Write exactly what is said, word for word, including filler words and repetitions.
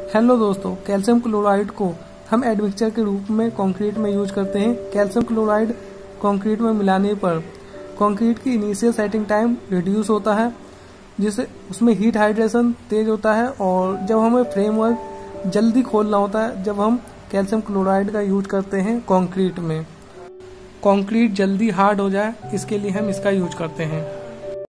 Hello दोस्तों, calcium chloride को हम एडमिक्सचर के रूप में कंक्रीट में यूज करते हैं। कैल्शियम क्लोराइड कंक्रीट में मिलाने पर कंक्रीट की इनिशियल सेटिंग टाइम रिड्यूस होता है, जिससे उसमें हीट हाइड्रेशन तेज होता है। और जब हमें फ्रेमवर्क जल्दी खोलना होता है जब हम कैल्शियम क्लोराइड का यूज करते हैं कंक्रीट में, कंक्रीट जल्दी हार्ड हो जाए इसके लिए हम इसका यूज करते हैं।